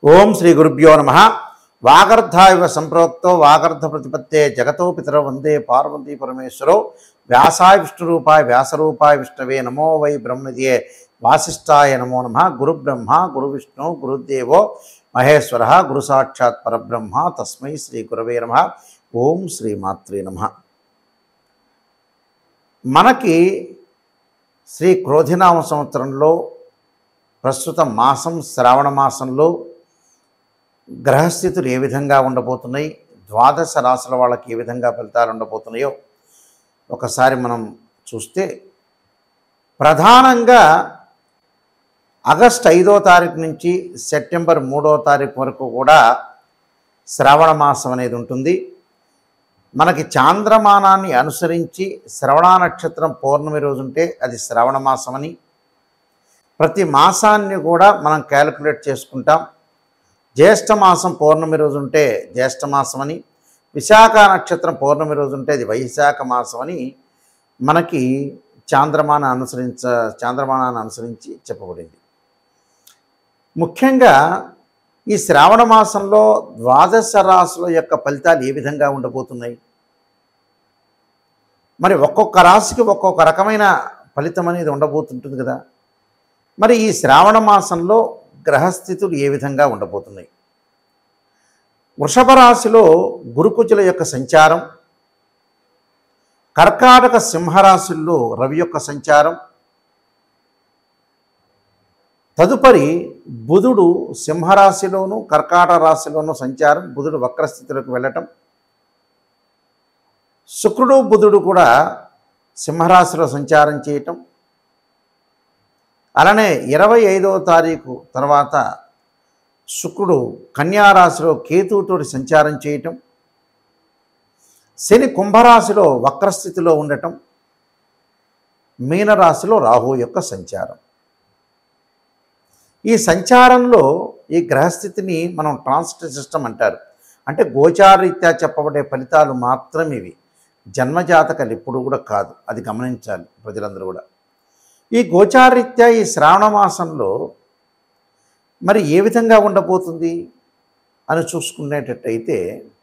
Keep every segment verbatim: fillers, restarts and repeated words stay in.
ఓం శ్రీ గురుభ్యో నమః. వాగర్ధాయవ సంప్రోక్తో వాగర్ధ ప్రతిపత్తే జగతో పితరౌ వందే పార్వతీ పరమేశ్వరో. వ్యాసాయ విష్ణురూపాయ వ్యాసరూపాయ విష్ణవే నమో వై బ్రహ్మనిధయే వాసిష్ఠాయ నమో నమః. గురు బ్రహ్మ గురు విష్ణు గురుదేవో మహేశ్వర గురు సాక్షాత్ పరబ్రహ్మ తస్మై శ్రీ గురవే నమః. ఓం శ్రీ మాత్రే నమః. మనకి శ్రీ క్రోధినామ సంవత్సరంలో ప్రస్తుత మాసం శ్రావణ మాసంలో గ్రహస్థితులు ఏ విధంగా ఉండబోతున్నాయి, ద్వాదశ రాశుల వాళ్ళకి ఏ విధంగా ఫలితాలు ఉండబోతున్నాయో ఒకసారి మనం చూస్తే, ప్రధానంగా ఆగస్ట్ ఐదో తారీఖు నుంచి సెప్టెంబర్ మూడో తారీఖు వరకు కూడా శ్రావణ మాసం అనేది ఉంటుంది. మనకి చాంద్రమానాన్ని అనుసరించి శ్రవణ నక్షత్రం పౌర్ణమి రోజు ఉంటే అది శ్రావణ మాసమని, ప్రతి మాసాన్ని కూడా మనం క్యాలిక్యులేట్ చేసుకుంటాం. జ్యేష్ఠ మాసం పౌర్ణమి రోజు ఉంటే జ్యేష్ఠ మాసం అని, విశాఖ నక్షత్రం పౌర్ణమి రోజు ఉంటే అది వైశాఖ మాసం అని మనకి చాంద్రమాన అనుసరించ చాంద్రమానాన్ని అనుసరించి చెప్పబడింది. ముఖ్యంగా ఈ శ్రావణ మాసంలో ద్వాదశ రాశుల యొక్క ఫలితాలు ఏ విధంగా ఉండబోతున్నాయి, మరి ఒక్కొక్క రాశికి ఒక్కొక్క రకమైన ఫలితం అనేది ఉండబోతుంటుంది కదా. మరి ఈ శ్రావణ మాసంలో గ్రహస్థితులు ఏ విధంగా ఉండబోతున్నాయి? వృషభ రాశిలో గురుకుజుల యొక్క సంచారం, కర్కాటక సింహరాశుల్లో రవి యొక్క సంచారం, తదుపరి బుధుడు సింహరాశిలోను కర్కాటక రాశిలోను సంచారం, బుధుడు వక్రస్థితిలోకి వెళ్ళటం, శుక్రుడు బుధుడు కూడా సింహరాశిలో సంచారం చేయటం, అలానే ఇరవై ఐదవ తారీఖు తర్వాత శుక్రుడు కన్యారాశిలో కేతువుతోటి సంచారం చేయటం, శని కుంభరాశిలో వక్రస్థితిలో ఉండటం, మీనరాశిలో రాహు యొక్క సంచారం. ఈ సంచారంలో ఈ గ్రహస్థితిని మనం ట్రాన్సిట్ సిస్టమ్ అంటారు. అంటే గోచారరీత్యా చెప్పబడే ఫలితాలు మాత్రం ఇవి, జన్మజాతకాలు ఎప్పుడు కూడా కాదు, అది గమనించాలి ప్రజలందరూ కూడా. ఈ గోచారరీత్యా ఈ శ్రావణ మాసంలో మరి ఏ విధంగా ఉండబోతుంది అని చూసుకునేటట్టయితే,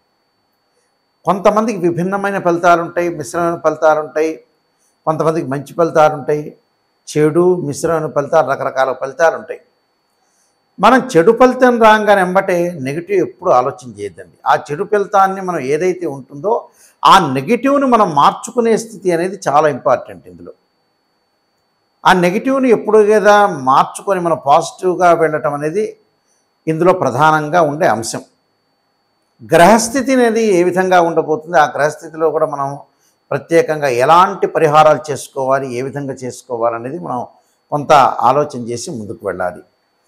కొంతమందికి విభిన్నమైన ఫలితాలు ఉంటాయి, మిశ్రమైన ఫలితాలు ఉంటాయి, కొంతమందికి మంచి ఫలితాలు ఉంటాయి, చెడు మిశ్రమైన ఫలితాలు, రకరకాల ఫలితాలు ఉంటాయి. మనం చెడు ఫలితం రాగానే వెంబటే నెగిటివ్ ఎప్పుడు ఆలోచన చేయొద్దండి. ఆ చెడు ఫలితాన్ని మనం ఏదైతే ఉంటుందో ఆ నెగిటివ్ని మనం మార్చుకునే స్థితి అనేది చాలా ఇంపార్టెంట్. ఇందులో ఆ నెగిటివ్ని ఎప్పుడు కదా మార్చుకొని మనం పాజిటివ్గా వెళ్ళటం అనేది ఇందులో ప్రధానంగా ఉండే అంశం. గ్రహస్థితి అనేది ఏ విధంగా ఉండబోతుంది, ఆ గ్రహస్థితిలో కూడా మనం ప్రత్యేకంగా ఎలాంటి పరిహారాలు చేసుకోవాలి, ఏ విధంగా చేసుకోవాలనేది మనం కొంత ఆలోచన చేసి ముందుకు వెళ్ళాలి.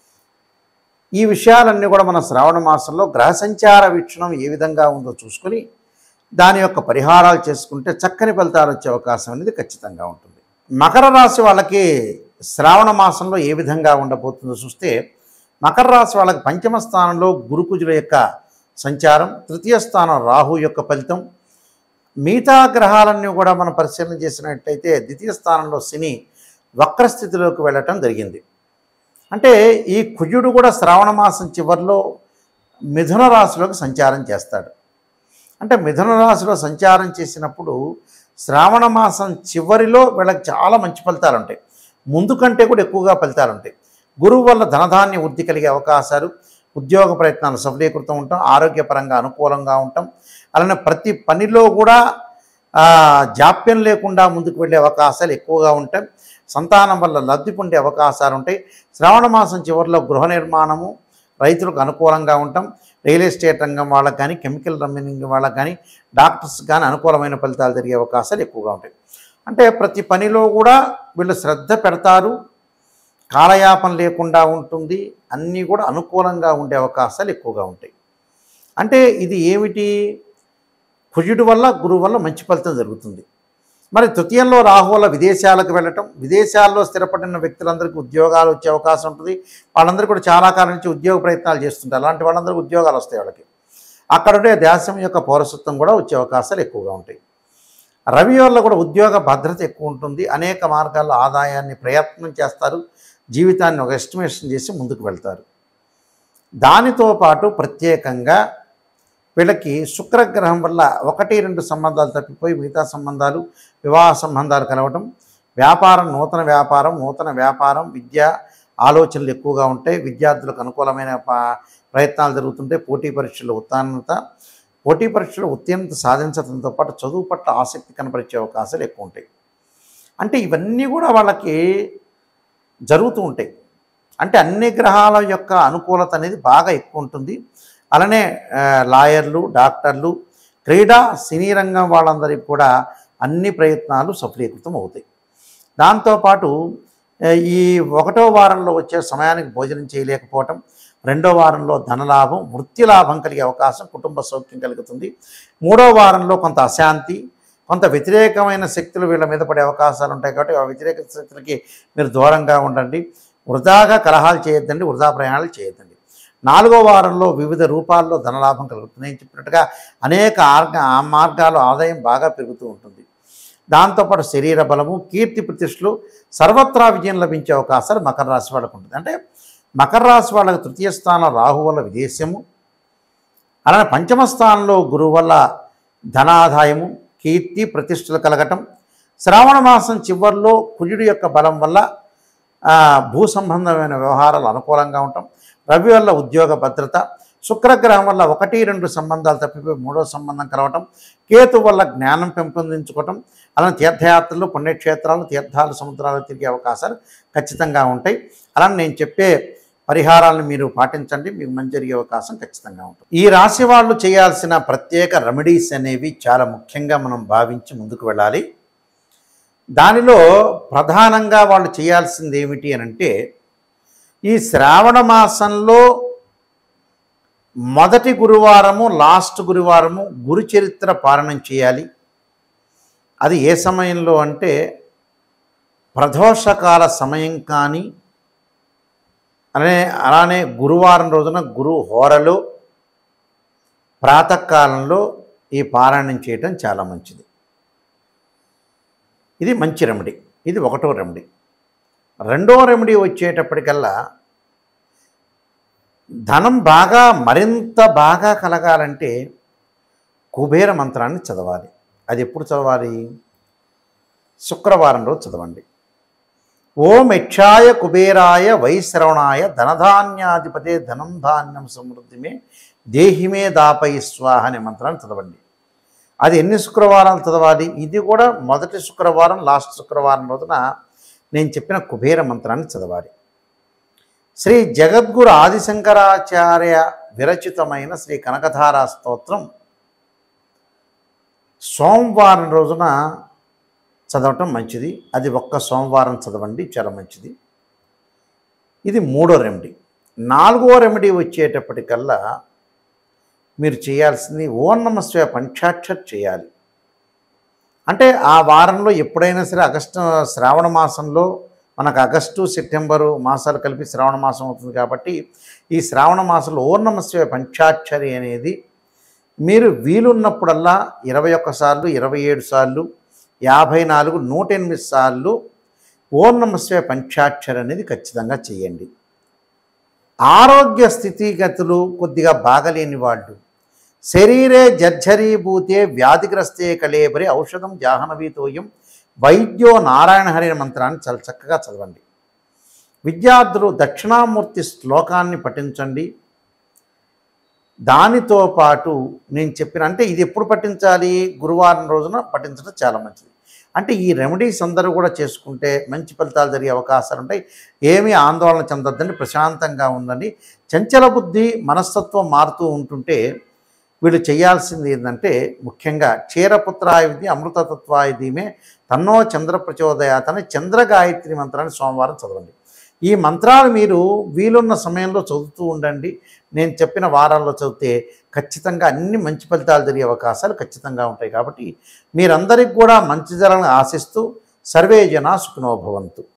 ఈ విషయాలన్నీ కూడా మన శ్రావణ మాసంలో గ్రహ సంచార వీక్షణం ఏ విధంగా ఉందో చూసుకొని దాని యొక్క పరిహారాలు చేసుకుంటే చక్కని ఫలితాలు వచ్చే అవకాశం అనేది ఖచ్చితంగా ఉంటుంది. మకర రాశి వాళ్ళకి శ్రావణ మాసంలో ఏ విధంగా ఉండబోతుందో చూస్తే, మకర రాశి వాళ్ళకి పంచమ స్థానంలో గురుకుజుల యొక్క సంచారం, తృతీయ స్థానం రాహు యొక్క ఫలితం. మిగతా గ్రహాలన్నీ కూడా మనం పరిశీలన చేసినట్టయితే ద్వితీయ స్థానంలో శని వక్రస్థితిలోకి వెళ్ళటం జరిగింది. అంటే ఈ కుజుడు కూడా శ్రావణ మాసం చివరిలో మిథున రాశిలోకి సంచారం చేస్తాడు. అంటే మిథున రాశిలో సంచారం చేసినప్పుడు శ్రావణ మాసం చివరిలో వీళ్ళకి చాలా మంచి ఫలితాలు ఉంటాయి, ముందు కంటే కూడా ఎక్కువగా ఫలితాలు ఉంటాయి. గురువు వల్ల ధనధాన్య వృద్ధి కలిగే అవకాశాలు, ఉద్యోగ ప్రయత్నాలు సఫలీకృతం ఉంటాం, ఆరోగ్యపరంగా అనుకూలంగా ఉంటాం, అలానే ప్రతి పనిలో కూడా జాప్యం లేకుండా ముందుకు వెళ్ళే అవకాశాలు ఎక్కువగా ఉంటాయి. సంతానం వల్ల లబ్ధి పొందే అవకాశాలు ఉంటాయి. శ్రావణ మాసం చివరిలో గృహ నిర్మాణము, రైతులకు అనుకూలంగా ఉంటాం. రియల్ ఎస్టేట్ రంగం వాళ్ళకి కానీ, కెమికల్ రంగం వాళ్ళకి కానీ, డాక్టర్స్ కానీ అనుకూలమైన ఫలితాలు జరిగే అవకాశాలు ఎక్కువగా ఉంటాయి. అంటే ప్రతి పనిలో కూడా వీళ్ళు శ్రద్ధ పెడతారు, కాలయాపన లేకుండా ఉంటుంది, అన్నీ కూడా అనుకూలంగా ఉండే అవకాశాలు ఎక్కువగా ఉంటాయి. అంటే ఇది ఏమిటి, కుజుడు వల్ల గురువు వల్ల మంచి ఫలితం జరుగుతుంది. మరి తృతీయంలో రాహు వల్ల విదేశాలకు వెళ్ళటం, విదేశాల్లో స్థిరపడిన వ్యక్తులందరికీ ఉద్యోగాలు వచ్చే అవకాశం ఉంటుంది. వాళ్ళందరూ కూడా చాలా కాలం నుంచి ఉద్యోగ ప్రయత్నాలు చేస్తుంటారు, అలాంటి వాళ్ళందరికీ ఉద్యోగాలు వస్తాయి వాళ్ళకి. అక్కడ ఉండే దేశం యొక్క పౌరసత్వం కూడా వచ్చే అవకాశాలు ఎక్కువగా ఉంటాయి. రవి వల్ల కూడా ఉద్యోగ భద్రత ఎక్కువ ఉంటుంది, అనేక మార్గాల్లో ఆదాయాన్ని ప్రయత్నం చేస్తారు, జీవితాన్ని ఒక ఎస్టిమేషన్ చేసి ముందుకు వెళ్తారు. దానితో పాటు ప్రత్యేకంగా వీళ్ళకి శుక్రగ్రహం వల్ల ఒకటి రెండు సంబంధాలు తప్పిపోయి మిగతా సంబంధాలు వివాహ సంబంధాలు కలవటం, వ్యాపారం నూతన వ్యాపారం నూతన వ్యాపారం విద్య ఆలోచనలు ఎక్కువగా ఉంటాయి. విద్యార్థులకు అనుకూలమైన ప్రయత్నాలు జరుగుతుంటాయి. పోటీ పరీక్షల్లో ఉత్తీర్ణత పోటీ పరీక్షలో ఉత్తీర్ణత సాధించడంతో పాటు చదువు పట్ల ఆసక్తి కనపరిచే అవకాశాలు ఎక్కువ ఉంటాయి. అంటే ఇవన్నీ కూడా వాళ్ళకి జరుగుతూ ఉంటాయి. అంటే అన్ని గ్రహాల యొక్క అనుకూలత అనేది బాగా ఎక్కువ ఉంటుంది. అలానే లాయర్లు, డాక్టర్లు, క్రీడా, సినీ రంగం వాళ్ళందరికీ కూడా అన్ని ప్రయత్నాలు సఫలీకృతం అవుతాయి. దాంతోపాటు ఈ ఒకటో వారంలో వచ్చే సమయానికి భోజనం చేయలేకపోవటం, రెండో వారంలో ధనలాభం, వృత్తి లాభం కలిగే అవకాశం, కుటుంబ సౌఖ్యం కలుగుతుంది. మూడో వారంలో కొంత అశాంతి, కొంత వ్యతిరేకమైన శక్తులు వీళ్ళ మీద పడే అవకాశాలు ఉంటాయి. కాబట్టి ఆ వ్యతిరేక శక్తులకి మీరు దూరంగా ఉండండి. వృధాగా కలహాలు చేయొద్దండి, వృధా ప్రయాణాలు చేయొద్దండి. నాలుగో వారంలో వివిధ రూపాల్లో ధనలాభం కలుగుతుంది. నేను చెప్పినట్టుగా అనేక ఆ మార్గాలు ఆదాయం బాగా పెరుగుతూ ఉంటుంది. దాంతోపాటు శరీర బలము, కీర్తి ప్రతిష్టలు, సర్వత్రా విజయం లభించే అవకాశాలు మకర రాశి వాళ్ళకు ఉంటుంది. అంటే మకర రాశి వాళ్ళకి తృతీయ స్థానంలో రాహు వల్ల విదేశము, అలానే పంచమ స్థానంలో గురువు వల్ల ధనాదాయము, కీర్తి ప్రతిష్టలు కలగటం, శ్రావణ మాసం చివరిలో కుజుడి యొక్క బలం వల్ల భూ సంబంధమైన వ్యవహారాలు అనుకూలంగా ఉండటం, రవి వల్ల ఉద్యోగ భద్రత, శుక్రగ్రహం వల్ల ఒకటి రెండు సంబంధాలు తప్పిపోయి మూడో సంబంధం కలవటం, కేతు వల్ల జ్ఞానం పెంపొందించుకోవటం, అలానే తీర్థయాత్రలు, పుణ్యక్షేత్రాలు, తీర్థాలు, సముద్రాలు తిరిగే అవకాశాలు ఖచ్చితంగా ఉంటాయి. అలానే నేను చెప్పే పరిహారాలను మీరు పాటించండి, మీకు మంచి జరిగే అవకాశం ఖచ్చితంగా ఉంటుంది. ఈ రాశి వాళ్ళు చేయాల్సిన ప్రత్యేక రెమెడీస్ అనేవి చాలా ముఖ్యంగా మనం భావించి ముందుకు వెళ్ళాలి. దానిలో ప్రధానంగా వాళ్ళు చేయాల్సింది ఏమిటి అని అంటే, ఈ శ్రావణ మాసంలో మొదటి గురువారము, లాస్ట్ గురువారము గురు చరిత్ర పారాయణం చేయాలి. అది ఏ సమయంలో అంటే ప్రదోషకాల సమయం కానీ, అలానే అలానే గురువారం రోజున గురు హోరలో ప్రాతకాలంలో ఈ పారాయణం చేయటం చాలా మంచిది. ఇది మంచి రెమెడీ. ఇది ఒకటో రెమెడీ. రెండో రెమెడీ వచ్చేటప్పటికల్లా ధనం బాగా మరింత బాగా కలగాలంటే కుబేర మంత్రాన్ని చదవాలి. అది ఎప్పుడు చదవాలి? శుక్రవారం రోజు చదవండి. ఓం యక్షాయ కుబేరాయ వైశ్రవణాయ ధనధాన్యాధిపతే ధనం ధాన్యం సమృద్ధిమే దేహిమే దాపై స్వాహ అనే మంత్రాన్ని చదవండి. అది ఎన్ని శుక్రవారాలు చదవాలి? ఇది కూడా మొదటి శుక్రవారం, లాస్ట్ శుక్రవారం రోజున నేను చెప్పిన కుబేర మంత్రాన్ని చదవాలి. శ్రీ జగద్గురు ఆదిశంకరాచార్య విరచితమైన శ్రీ కనకధారా స్తోత్రం సోమవారం రోజున చదవటం మంచిది. అది ఒక్క సోమవారం చదవండి, చాలా మంచిది. ఇది మూడో రెమెడీ. నాలుగో రెమెడీ వచ్చేటప్పటికల్లా మీరు చేయాల్సింది ఓం నమః శివాయ పంచాక్షర్ చేయాలి. అంటే ఆ వారంలో ఎప్పుడైనా సరే ఆగస్టు శ్రావణ మాసంలో మనకు ఆగస్టు సెప్టెంబరు మాసాలు కలిపి శ్రావణ మాసం అవుతుంది. కాబట్టి ఈ శ్రావణ మాసంలో ఓం నమః శివాయ పంచాక్షరి అనేది మీరు వీలున్నప్పుడల్లా ఇరవై ఒక్క సార్లు, ఇరవై ఏడు సార్లు, యాభై నాలుగు, నూట ఎనిమిది సార్లు ఓం నమః శివాయ పంచాక్షరి అనేది ఖచ్చితంగా చేయండి. ఆరోగ్య స్థితిగతులు కొద్దిగా బాగలేని వాళ్ళు శరీరే జర్జరీభూతే వ్యాధిగ్రస్తే కళేబరి ఔషధం జాహ్నవీతోయం వైద్యో నారాయణ హరి మంత్రాన్ని చాలా చక్కగా చదవండి. విద్యార్థులు దక్షిణామూర్తి శ్లోకాన్ని పఠించండి. దానితో పాటు నేను చెప్పిన అంటే ఇది ఎప్పుడు పఠించాలి? గురువారం రోజున పఠించడం చాలా మంచిది. అంటే ఈ రెమెడీస్ అందరూ కూడా చేసుకుంటే మంచి ఫలితాలు జరిగే అవకాశాలు ఉంటాయి. ఏమీ ఆందోళన చెందొద్దండి, ప్రశాంతంగా ఉందండి. చంచల బుద్ధి మనస్తత్వం మారుతూ ఉంటుంటే వీళ్ళు చేయాల్సింది ఏంటంటే ముఖ్యంగా క్షీరపుత్రాయ విద్య అమృతతత్వాయ ధీమే తన్నో చంద్ర ప్రచోదయాత్ అనే చంద్ర గాయత్రి మంత్రాన్ని సోమవారం చదవండి. ఈ మంత్రాలు మీరు వీలున్న సమయంలో చదువుతూ ఉండండి. నేను చెప్పిన వారాల్లో చదివితే ఖచ్చితంగా అన్ని మంచి ఫలితాలు జరిగే అవకాశాలు ఖచ్చితంగా ఉంటాయి. కాబట్టి మీరందరికీ కూడా మంచి జరగాలని ఆశిస్తూ సర్వే జనా సుఖినో భవంతు.